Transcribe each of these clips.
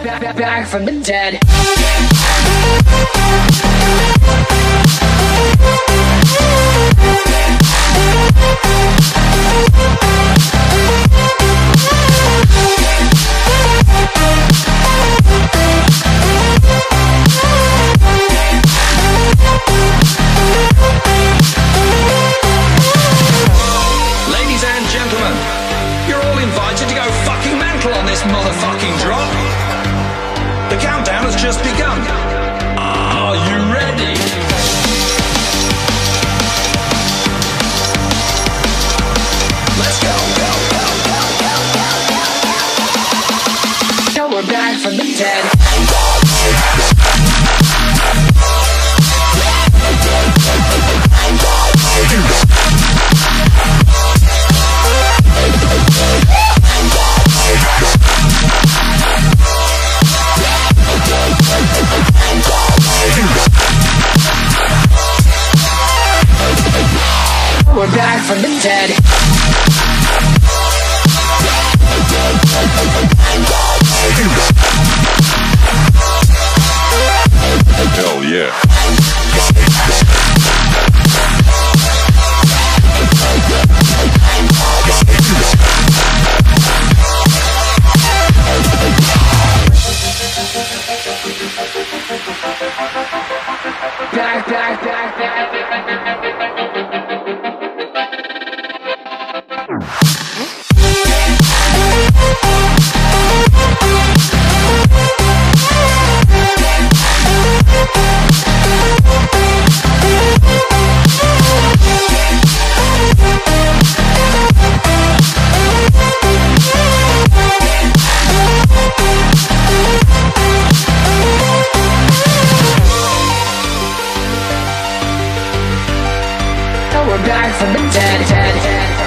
back from the dead. Ladies and gentlemen, you're all invited to go fucking mental on this motherfucking drop. The countdown has just begun. Are you ready? Let's go, go, go, go, go, go, go. Now we're back from the dead. We're back from the dead. Hell yeah. Back. We're back from the dead.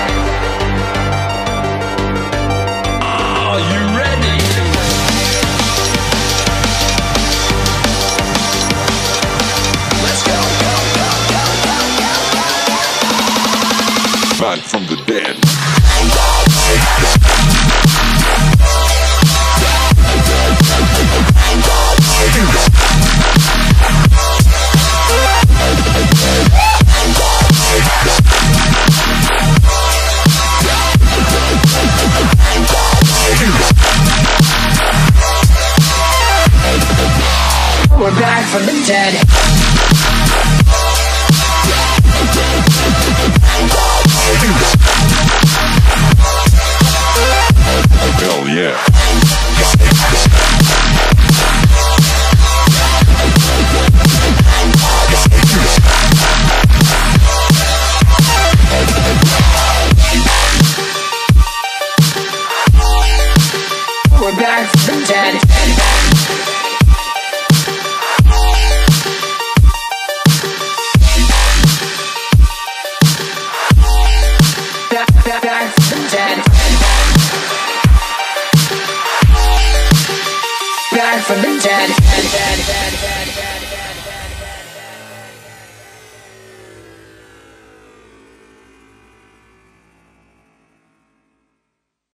Are you ready? Let's go, go, go, go, go, go, go. Back from the dead. We're back from the dead. Hell yeah. We're back from the dead. Back from the dead. Back from the dead.